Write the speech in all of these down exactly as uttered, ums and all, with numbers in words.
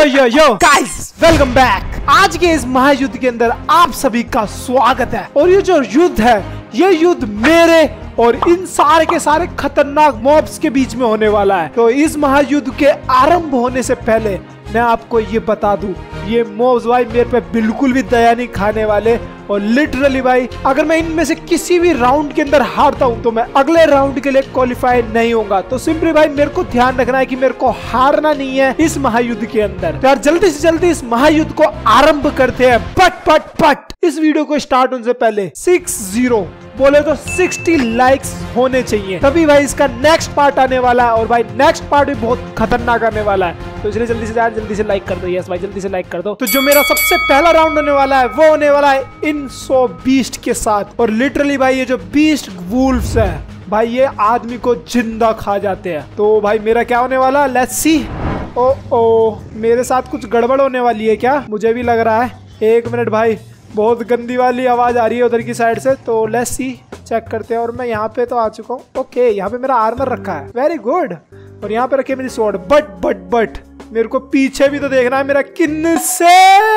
यो yo yo guys, welcome back. आज के इस महायुद्ध के अंदर आप सभी का स्वागत है। और ये जो युद्ध है, ये युद्ध मेरे और इन सारे के सारे खतरनाक मॉब्स के बीच में होने वाला है। तो इस महायुद्ध के आरंभ होने से पहले मैं आपको ये बता दूं, ये मॉब्स भाई मेरे पे बिल्कुल भी दया नहीं खाने वाले। और लिटरली भाई अगर मैं इनमें से किसी भी राउंड के अंदर हारता हूं तो मैं अगले राउंड के लिए क्वालिफाई नहीं होगा। तो सिंपली भाई मेरे को ध्यान रखना है कि मेरे को हारना नहीं है इस महायुद्ध के अंदर। यार जल्दी से जल्दी इस महायुद्ध को आरंभ करते हैं। पट पट पट। इस वीडियो को स्टार्ट होने से पहले सिक्स जीरो बोले तो सिक्सटी लाइक्स होने चाहिए, तभी भाई इसका नेक्स्ट पार्ट आने वाला है। और भाई नेक्स्ट पार्ट भी बहुत खतरनाक आने वाला है, तो इसलिए जल्दी से यार जल्दी से लाइक कर दो। यस भाई जल्दी से लाइक कर दो। तो जो मेरा सबसे पहला राउंड होने वाला है वो होने वाला है इन सौ बीस्ट के साथ। और लिटरली भाई ये जो बीस्ट वुल्फ्स है भाई ये आदमी को जिंदा खा जाते हैं। तो भाई मेरा क्या होने वाला, लेट्स सी। ओ ओ मेरे साथ कुछ गड़बड़ होने वाली है क्या, मुझे भी लग रहा है। एक मिनट भाई, बहुत गंदी वाली आवाज आ रही है उधर की साइड से। तो लेट्स सी, चेक करते हैं। और मैं यहाँ पे तो आ चुका हूँ। ओके यहाँ पे मेरा आर्मर रखा है, वेरी गुड। और यहाँ पे रखी है मेरी स्वॉर्ड। बट बट बट मेरे को पीछे भी तो देखना है मेरा किन से।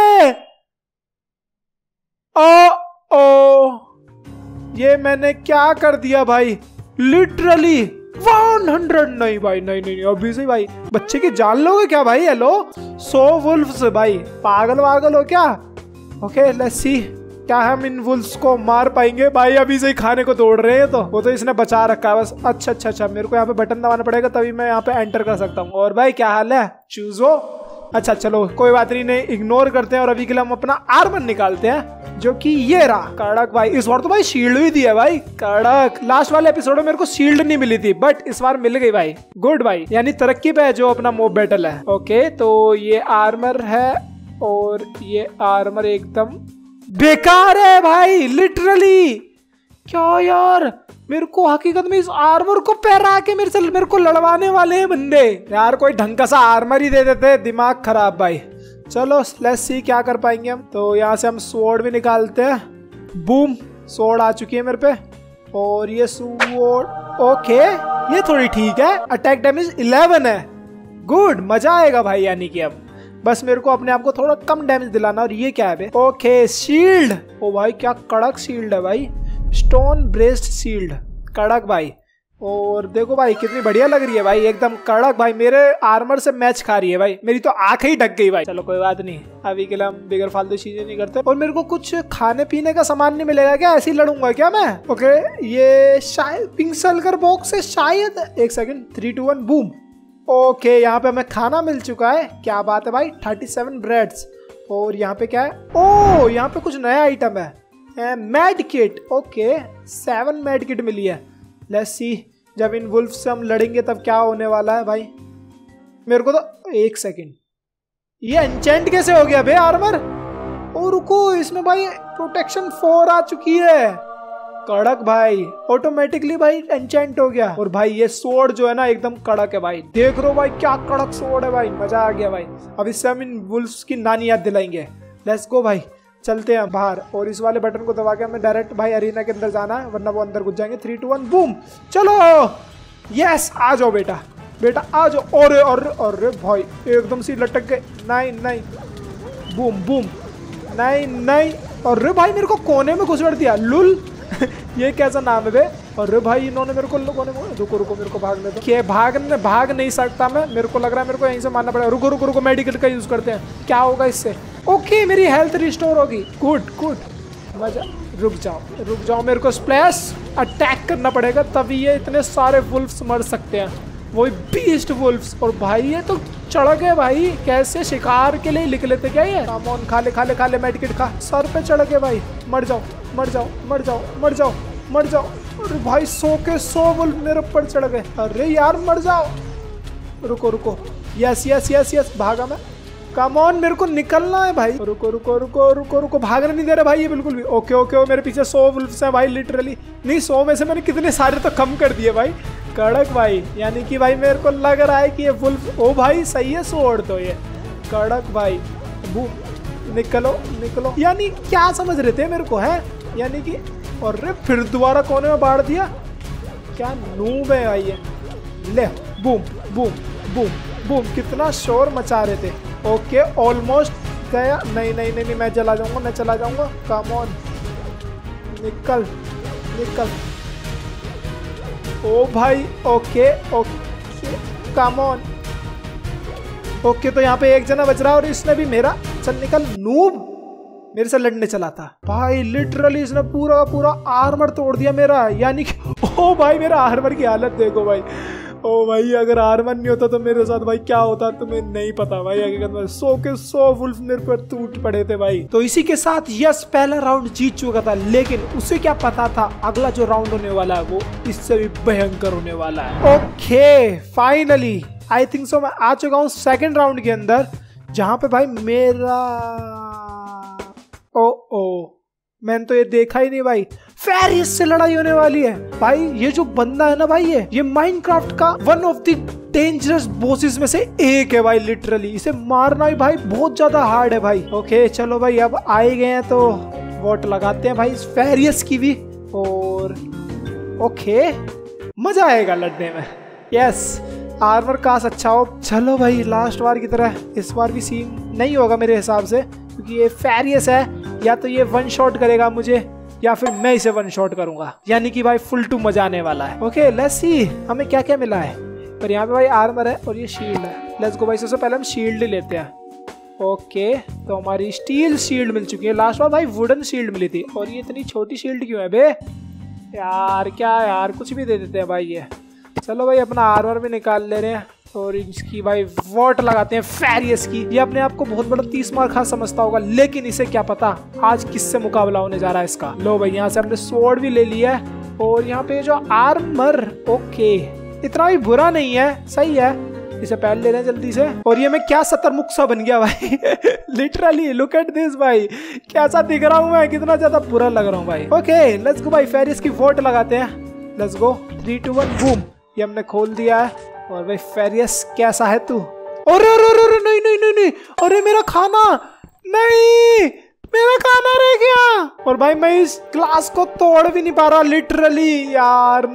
ओ ओ ये मैंने क्या कर दिया भाई, लिटरली वन हंड्रेड। नहीं भाई नहीं नहीं, नहीं अभी से भाई बच्चे की जान लोगे क्या भाई। हेलो सो वुल्फ्स भाई, पागल वागल हो क्या। ओके लेट्स सी, क्या हम इन वुल्फ्स को मार पाएंगे भाई। अभी से ही खाने को तोड़ रहे हैं, तो वो तो इसने बचा रखा है बस। अच्छा अच्छा अच्छा, मेरे को यहाँ पे बटन दबाना पड़ेगा तभी मैं यहाँ पे एंटर कर सकता हूँ। और भाई क्या हाल है, चूजो। अच्छा चलो कोई बात नहीं, नहीं इग्नोर करते हैं। और अभी के लिए हम अपना आर्मर निकालते हैं, जो कि ये रहा। कड़क भाई, इस बार तो भाई शील्ड भी दिया भाई, कड़क। लास्ट वाले एपिसोड में मेरे को शील्ड नहीं मिली थी, बट इस बार मिल गई भाई। गुड भाई, यानी तरक्की पे है जो अपना मॉब बैटल है। ओके तो ये आर्मर है और ये आर्मर एकदम बेकार है भाई, लिटरली। क्या यार, मेरे को हकीकत में इस आर्मर को पहरा के मेरे से मेरे को लड़वाने वाले हैं बंदे। यार कोई ढंग का सा आर्मर ही दे देते, दिमाग खराब भाई। चलो लेट्स सी क्या कर पाएंगे हम। तो यहाँ से हम स्वॉर्ड भी निकालते हैं। बूम, स्वॉर्ड आ चुकी है मेरे पे। और ये स्वॉर्ड ओके, ये थोड़ी ठीक है। अटैक डैमेज इलेवन है, गुड, मजा आएगा भाई। यानी कि अब बस मेरे को अपने आप को थोड़ा कम डैमेज दिलाना। और ये क्या है बे, ओके शील्ड। ओ भाई क्या कड़क शील्ड है भाई, स्टोन ब्रेस्ड शील्ड, कड़क भाई। और देखो भाई कितनी बढ़िया लग रही है भाई, एकदम कड़क भाई, मेरे आर्मर से मैच खा रही है भाई। मेरी तो आंखें ही ढक गई भाई। चलो कोई बात नहीं, अभी के लिए हम बिगर फालतू चीजें नहीं करते। और मेरे को कुछ खाने पीने का सामान नहीं मिलेगा क्या, ऐसे ही लड़ूंगा क्या मैं। ओके ये शायद पिंक सल्कर बॉक्स है शायद। एक second, three two one boom. Okay okay, यहाँ पे हमें खाना मिल चुका है, क्या बात है भाई। Thirty seven breads. और यहाँ पे क्या है, ओ यहाँ पे कुछ नया आइटम है, med kit. Okay seven med kit मिली है। लेट्स सी, जब इन वुल्फ से हम लड़ेंगे तब क्या होने वाला है भाई। मेरे को तो एक सेकेंड, ये एन्चेंट कैसे हो गया बे आर्मर। और रुको, इसमें भाई प्रोटेक्शन फोर आ चुकी है, कड़क भाई। ऑटोमेटिकली भाई एन्चेंट हो गया। और भाई ये सोर्ड जो है ना एकदम कड़क है भाई, देख रो भाई क्या कड़क सोर्ड है भाई, मजा आ गया भाई। अब इससे हम इन वुल्फ्स की नानी याद दिलाएंगे। लेट्स गो भाई, चलते हैं बाहर। और इस वाले बटन को दबा के हमें डायरेक्ट भाई अरीना के अंदर जाना है, वरना वो अंदर घुस जाएंगे। थ्री टू वन बूम, चलो यस आ जाओ बेटा, बेटा आ जाओ। और और और भाई एकदम सी लटक गए। नहीं नहीं, बूम बूम, नहीं नहीं। और भाई मेरे को कोने में घुसड़ दिया, लुल। ये कैसा नाम है बे। अरे भाई इन्होंने मेरे को लोगों ने, रुको रुको मेरे को भागने दो। क्या भागने, भाग नहीं सकता मैं, मेरे को लग रहा है मेरे को यहीं से मारना पड़ेगा। रुको रुको रुको, मेडिकल का यूज करते हैं, क्या होगा इससे। ओके मेरी हेल्थ रिस्टोर होगी, गुड गुड, मजा। रुक जाओ रुक जाओ, मेरे को स्प्लैश अटैक करना पड़ेगा, तभी ये इतने सारे वुल्फ्स मर सकते हैं, वही बीस्ट वुल्फ्स। और भाई ये तो चढ़ गए भाई, कैसे शिकार के लिए लिख लेते क्या ये। सामान खा ले खा ले खा ले, मेडिकेट खा, सर पे चढ़ गए भाई। मर जाओ मर जाओ मर जाओ मर जाओ मर जाओ। अरे भाई सौ के सौ वुल्फ मेरे ऊपर चढ़ गए। अरे यार मर जाओ, रुको रुको, यस यस यस यस, भागा मैं। कम ऑन, मेरे को निकलना है भाई। रुको रुको रुको रुको रुको, भागने नहीं दे रहे भाई ये बिल्कुल भी। ओके ओके ओ, मेरे पीछे सौ वुल्फ्स हैं भाई, लिटरली। नहीं सौ में से मैंने कितने सारे तो कम कर दिए भाई, कड़क भाई। यानी कि भाई मेरे को लग रहा है कि ये वुल्फ, ओ भाई सही है स्वॉर्ड तो ये, कड़क भाई। बूम, निकलो निकलो। यानी क्या समझ रहे थे मेरे को है, यानी कि। और फिर दोबारा कोने में बाढ़ दिया, क्या नूब है भाई ये। ले बूम बूम बूम बूम, कितना शोर मचा रहे थे। ओके ऑलमोस्ट गया। नहीं नहीं नहीं नहीं मैं चला जाऊंगा, मैं चला जाऊंगा। कम ऑन, निकल निकल। ओ भाई okay okay come on. Okay तो यहाँ पे एक जना बच रहा है और इसने भी मेरा, चल निकल नूब, मेरे से लड़ने चला था भाई। लिटरली इसने पूरा पूरा आर्मर तोड़ दिया मेरा, यानी कि ओ भाई मेरा आर्मर की हालत देखो भाई। ओ भाई अगर आर्मर नहीं होता तो मेरे साथ भाई क्या होता तुम्हें नहीं पता भाई। हकीकत में सौ के सौ वुल्फ मेरे पर टूट पड़े थे भाई। तो इसी के साथ यस पहला राउंड जीत चुका था, लेकिन उसे क्या पता था अगला जो राउंड होने वाला है वो इससे भी भयंकर होने वाला है। Okay finally I think so मैं आ चुका हूँ सेकेंड राउंड के अंदर, जहां पे भाई मेरा ओ ओ मैंने तो ये देखा ही नहीं भाई, फेरियस से लड़ाई होने वाली है भाई। ये जो बंदा है ना भाई, ये ये माइनक्राफ्ट का one of the dangerous bosses में से एक है भाई। लिटरली इसे मारना ही भाई बहुत ज्यादा हार्ड है भाई। ओके चलो भाई अब आए गए हैं तो वोट लगाते हैं भाई इस फेरियस की भी, और ओके मजा आएगा लड़ने में। यस आर्मर काश अच्छा हो। चलो भाई लास्ट बार की तरह इस बार भी सीन नहीं होगा मेरे हिसाब से, क्योंकि ये फेरियस है। या तो ये वन शॉट करेगा मुझे या फिर मैं इसे वन शॉट करूंगा, यानी कि भाई फुल टू मजा आने वाला है। ओके लेट्स सी हमें क्या क्या मिला है। पर यहाँ पे भाई आर्मर है और ये शील्ड है। लेट्स गो भाई, सबसे पहले हम शील्ड ही लेते हैं। ओके तो हमारी स्टील शील्ड मिल चुकी है। लास्ट बार भाई वुडन शील्ड मिली थी, और ये इतनी छोटी शील्ड क्यों है बे यार। क्या यार कुछ भी दे देते हैं भाई ये। चलो भाई अपना आर्मर भी निकाल ले रहे हैं और इसकी भाई वोट लगाते हैं फेरियस की। ये अपने आप को बहुत बड़ा तीस मार खा समझता होगा, लेकिन इसे क्या पता आज किससे मुकाबला होने जा रहा है इसका। लो भाई यहाँ से हमने स्वॉर्ड भी ले लिया है, और यहाँ पे जो आर्मर ओके इतना भी बुरा नहीं है, सही है। इसे पहन ले रहे हैं जल्दी से। और ये मैं क्या शतरमुख सा बन गया भाई। लिटरली लुक एट दिस भाई, कैसा दिख रहा हूँ मैं, कितना ज्यादा बुरा लग रहा हूँ भाई। ओके लेट्स गो भाई फेरियस की वोट लगाते हैं। Let's go three two one boom, ये हमने खोल दिया है। और भाई फेरियस कैसा है तू। अरे अरे अरे नहीं नहीं नहीं नहीं, अरे मेरा खाना नहीं, मेरा खाना रह गया। और भाई मैं इस ग्लास को तोड़ भी नहीं पा रहा लिटरली यार।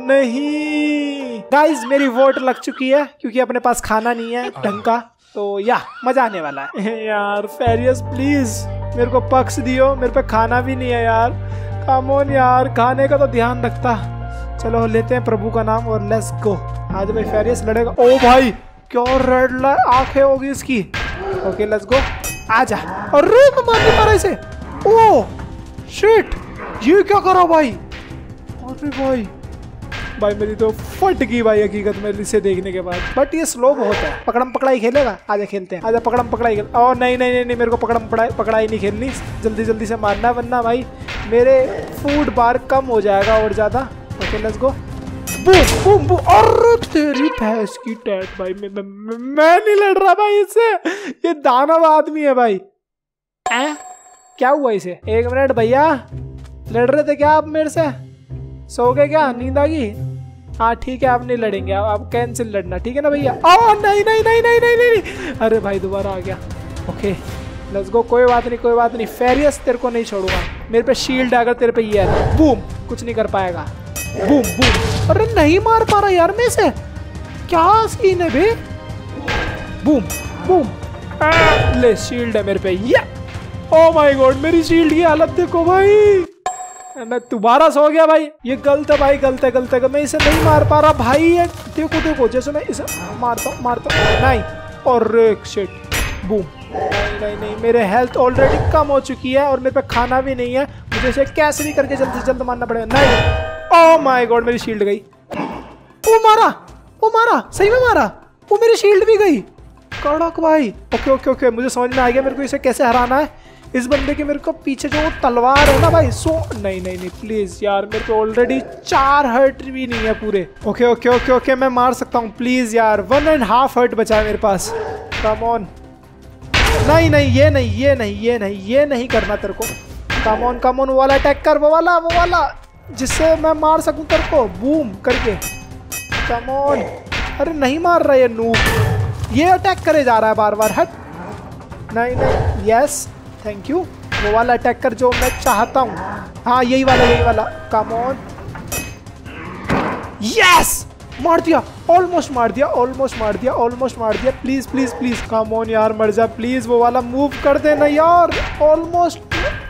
नहीं गाइस मेरी वोट लग चुकी है, क्योंकि अपने पास खाना नहीं है ढंग का, तो या मजा आने वाला है। यार फेरियस प्लीज मेरे को पक्ष दियो, मेरे पे खाना भी नहीं है यार। कम ऑन यार, खाने का तो ध्यान रखता। चलो लेते हैं प्रभु का नाम और लेट्स गो। आज भाई फेरियस लड़ेगा। ओ भाई क्या रेड आंखें होगी इसकी। ओके लेट्स गो, आजा। अरे मैं मार नहीं पा रहा इसे। ओ शिट, ये क्या करा भाई। अरे भाई भाई मेरी तो फट गई भाई हकीकत में इसे देखने के बाद। बट ये स्लो बहुत है। पकड़म पकड़ाई खेलेगा, आजा खेलते हैं। आजा पकड़म पकड़ाई खेल। ओ नहीं नहीं नहीं, नहीं मेरे को पकड़म पकड़ाई पकड़ाई नहीं खेलनी, जल्दी जल्दी से मारना, वरना भाई मेरे फूड बार कम हो जाएगा और ज्यादा। Okay let's go boom boom boom. अरे तेरी भैंस की टैट भाई, मैं, मैं, मैं, मैं नहीं लड़ रहा भाई इससे, ये दानव आदमी है भाई। आ? क्या हुआ इसे। एक मिनट भैया, लड़ रहे थे क्या आप मेरे से, सो गए क्या, नींद आ गई। हाँ ठीक है आप नहीं लड़ेंगे, आप कैंसिल लड़ना, ठीक है ना भैया। ओ नहीं नहीं नहीं नहीं नहीं नहीं, अरे भाई दोबारा आ गया। ओके लेट्स गो, कोई बात नहीं कोई बात नहीं, फेरियस तेरे को नहीं छोड़ूंगा। मेरे पे शील्ड है, अगर तेरे पे ये है बूम, कुछ नहीं कर पाएगा। बूम बूम, अरे नहीं मार पा रहा यार मैं इसे, क्या सीन है बे। बूम बूम, ले शील्ड है मेरे पे। ये ओ माय गॉड, मेरी शील्ड की हालत देखो भाई। मैं दोबारा सो गया भाई, ये गलत है भाई, गलत है गलत है। मैं इसे नहीं मार पा रहा भाई, ये देखो देखो, जैसे मैं इसे मारता हूँ मारता हूँ नहीं, और शिट बूम। नहीं नहीं नहीं, मेरे हेल्थ ऑलरेडी कम हो चुकी है और मेरे पे खाना भी नहीं है, मुझे इसे कैसे भी करके जल्द से जल्द मारना पड़ेगा। नहीं, ओ माय गॉड मेरी शील्ड गई। वो मारा, वो मारा, सही में मारा, वो मेरी शील्ड भी गई। कड़क भाई। ओके ओके ओके, मुझे समझ में आ गया मेरे को इसे कैसे हराना है। इस बंदे के मेरे को पीछे जो तलवार है ना भाई, सो नहीं नहीं नहीं प्लीज यार, मेरे को ऑलरेडी चार हर्ट भी नहीं है पूरे। ओके ओके ओके ओके, मैं मार सकता हूँ प्लीज यार, वन एंड हाफ हर्ट बचा है मेरे पास। कम ऑन, नहीं नहीं ये नहीं ये नहीं ये नहीं ये नहीं करना तेरे को। कम ऑन कम ऑन, वो वाला अटैक कर, वो वाला वो वाला जिससे मैं मार सकूं तेरे को बूम करके। कम ऑन, अरे नहीं मार रहा ये नूब, ये अटैक करे जा रहा है बार बार। हट, नहीं नहीं, यस थैंक यू, वो वाला अटैक कर जो मैं चाहता हूँ। हाँ यही वाला यही वाला। कम ऑन, यस मार दिया। ऑलमोस्ट मार दिया, ऑलमोस्ट मार दिया, ऑलमोस्ट मार दिया। Please please please come on यार, मर जा प्लीज, वो वाला मूव कर देना यार। Almost,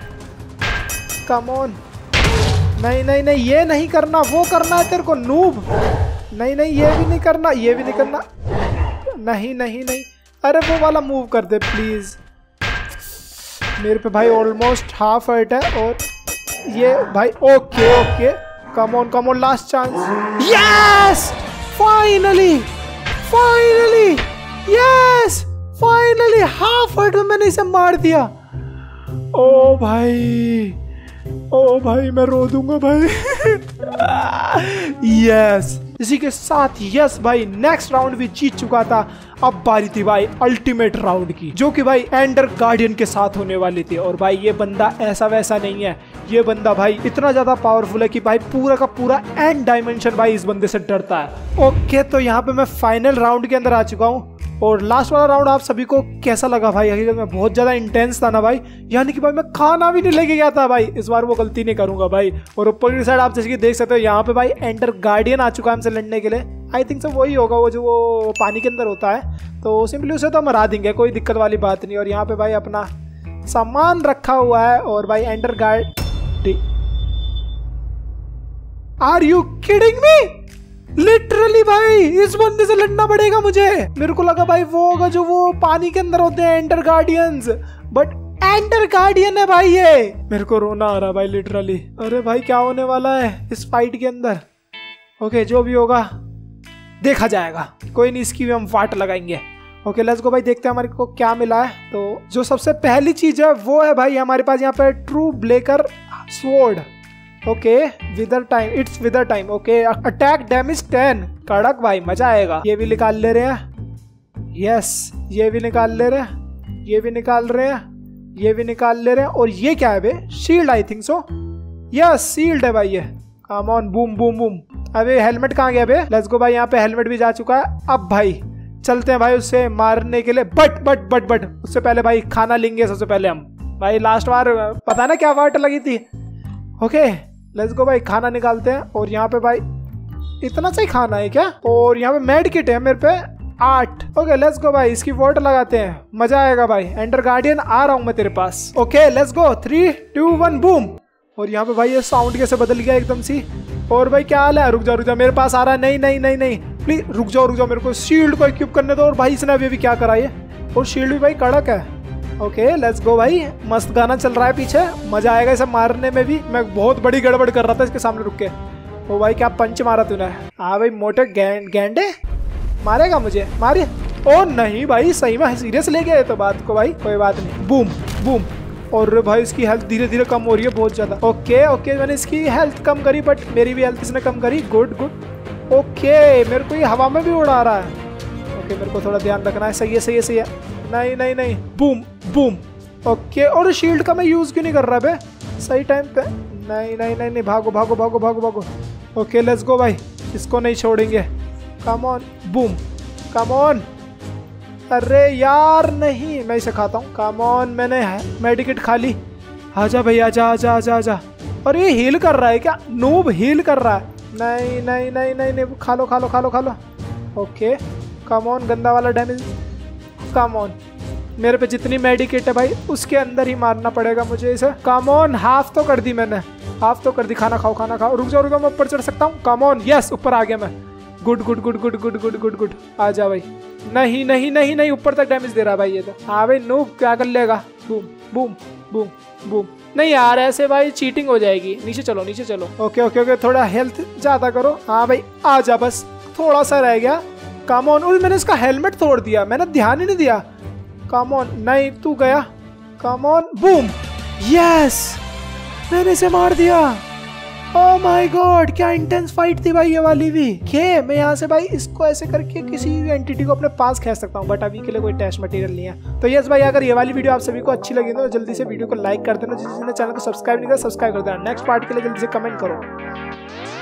come on. नहीं नहीं नहीं, ये नहीं करना, वो करना है तेरे को नूब। नहीं नहीं, ये भी नहीं करना, ये भी नहीं करना। नहीं नहीं नहीं, अरे वो वाला मूव कर दे प्लीज। मेरे पे भाई ऑलमोस्ट हाफ हर्ट है। और ये भाई, okay okay, come on come on, last chance. Yes, finally finally, yes finally, half heart में मैंने इसे मार दिया। ओ भाई, ओ भाई मैं रो दूंगा भाई। यस, इसी के साथ यस भाई नेक्स्ट राउंड भी जीत चुका था। अब बारी थी भाई अल्टीमेट राउंड की, जो कि भाई एंडर गार्डियन के साथ होने वाली थी। और भाई ये बंदा ऐसा वैसा नहीं है, ये बंदा भाई इतना ज्यादा पावरफुल है कि भाई पूरा का पूरा एंड डायमेंशन भाई इस बंदे से डरता है। ओके, तो यहाँ पे मैं फाइनल राउंड के अंदर आ चुका हूँ। और लास्ट वाला राउंड आप सभी को कैसा लगा भाई? हकीकत में बहुत ज्यादा इंटेंस था ना भाई, यानी कि भाई मैं खाना भी नहीं लेके गया था भाई। इस बार वो गलती नहीं करूंगा भाई। और ऊपर की साइड आप जैसे कि देख सकते हो, यहाँ पे भाई एंडर गार्डियन आ चुका है हमसे लड़ने के लिए। आई थिंक सब वही होगा, वो जो वो पानी के अंदर होता है। तो सिंपली उसे तो मरा देंगे, कोई दिक्कत वाली बात नहीं। और यहाँ पे भाई अपना सामान रखा हुआ है। और भाई ender guard, are you kidding me? Literally भाई इस बंदे से लड़ना पड़ेगा मुझे। मेरे को लगा भाई वो होगा जो वो पानी के अंदर होते हैं ender guardians, but ender guardian है भाई ये। मेरे को रोना आ रहा भाई लिटरली। अरे भाई क्या होने वाला है इस फाइट के अंदर? ओके, जो भी होगा देखा जाएगा, कोई नहीं, इसकी भी हम वाट लगाएंगे। ओके लेट्स गो भाई, देखते हैं हमारे को क्या मिला है। तो जो सबसे पहली चीज है वो है भाई हमारे पास यहाँ पे true blacker sword. Okay, wither time, it's wither time. Okay, attack damage ten, कड़क भाई, मजा आएगा। ये भी निकाल ले रहे हैं, यस ये भी निकाल ले रहे हैं, ये भी निकाल रहे हैं, ये भी निकाल ले रहे हैं। और ये क्या है बे? Shield I think so, yes shield है भाई ये। Come on, boom boom boom. अबे हेलमेट कहाँ गया बे? लेट्स गो भाई, यहाँ पे हेलमेट भी जा चुका है। अब भाई चलते हैं भाई उससे मारने के लिए। बट बट बट बट उससे पहले भाई खाना लेंगे सबसे पहले हम। भाई लास्ट बार पता ना क्या वाट लगी थी। ओके लेट्स गो भाई, खाना निकालते हैं। और यहाँ पे भाई इतना सही खाना है क्या? और यहाँ पे मेड किट है मेरे पे आठ। ओके लेट्स गो भाई, इसकी वोट लगाते हैं, मजा आएगा भाई। एंडर गार्डियन आ रहा हूँ मैं तेरे पास। Okay let's go, three two one boom. और यहाँ पे भाई ये साउंड कैसे बदल गया एकदम सी। और भाई क्या हाल है? रुक जाओ रुक जाओ, मेरे पास आ रहा है। नहीं नहीं नहीं नहीं प्लीज रुक जाओ रुक जाओ, मेरे को शील्ड को इक्विप करने दो। और भाई इसने अभी भी क्या करा ये, और शील्ड भी भाई कड़क है। ओके लेट्स गो भाई, मस्त गाना चल रहा है पीछे, मजा आएगा इसे मारने में भी। मैं बहुत बड़ी गड़बड़ कर रहा था इसके सामने रुक के। ओ भाई क्या पंच मारा तूने? हाँ भाई मोटे गैंडे मारेगा मुझे, मारे। ओ नहीं भाई सही में सीरियस ले गया तो बात को भाई, कोई बात नहीं। Boom boom. और भाई इसकी हेल्थ धीरे धीरे कम हो रही है बहुत ज्यादा। ओके ओके, मैंने इसकी हेल्थ कम करी, बट मेरी भी हेल्थ इसने कम करी। Good good. ओके मेरे को ये हवा में भी उड़ा रहा है। ओके मेरे को थोड़ा ध्यान रखना है। सही है सही है सही है। नहीं नहीं नहीं, बूम बूम। ओके, और शील्ड का मैं यूज क्यों नहीं कर रहा बे सही टाइम पे? नहीं नहीं नहीं नहीं, भागो भागो भागो भागो भागो। ओके लेट्स गो भाई, इसको नहीं छोड़ेंगे। Come on, boom, come on. अरे यार नहीं, मैं इसे खाता हूँ। कम ऑन, मैंने मेडिकेट खा ली। आजा भाई आजा आजा आजा आजा। और ये हील कर रहा है क्या? नूब हील कर रहा है। नहीं नहीं नहीं नहीं नहीं, खा लो खा लो खा लो खा लो। ओके कम ऑन, गंदा वाला डैमेज। कम ऑन, मेरे पे जितनी मेडिकेट है भाई उसके अंदर ही मारना पड़ेगा मुझे इसे। कम ऑन, हाफ तो कर दी मैंने, हाफ तो कर दी। खाना खाओ खाना खाओ। रुक जाओ रुक जाओ, मैं ऊपर चढ़ सकता हूँ। कम ऑन, यस ऊपर आ गया मैं। Good good good good good good good good. आ जा भाई। नहीं नहीं नहीं नहीं, ऊपर तक डैमेज दे रहा है भाई ये तो। हाँ भाई नूब क्या कर लेगा? Boom boom boom boom. नहीं यार ऐसे भाई चीटिंग हो जाएगी। नीचे चलो नीचे चलो। ओके ओके ओके, थोड़ा हेल्थ ज्यादा करो। हाँ भाई आ जा, बस थोड़ा सा रह गया। Come on. मैंने इसका हेलमेट तोड़ दिया, मैंने ध्यान ही नहीं दिया। कम ऑन, नहीं तू गया। कम ऑन, बूम, यस मैंने इसे मार दिया। ओह माय गॉड, क्या इंटेंस फाइट थी भाई ये वाली भी। के मैं यहाँ से भाई इसको ऐसे करके किसी भी एंटिटी को अपने पास खींच सकता हूँ, बट अभी के लिए कोई टेस्ट मटेरियल नहीं है। तो यस भाई, अगर ये वाली वीडियो आप सभी को अच्छी लगी तो जल्दी से वीडियो को लाइक कर देना। जिसने चैनल को सब्सक्राइब नहीं किया सब्सक्राइब कर देना। नेक्स्ट पार्ट के लिए जल्दी से कमेंट करो।